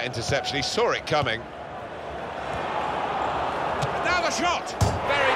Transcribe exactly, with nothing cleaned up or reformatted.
interception. He saw it coming. Now the shot! Very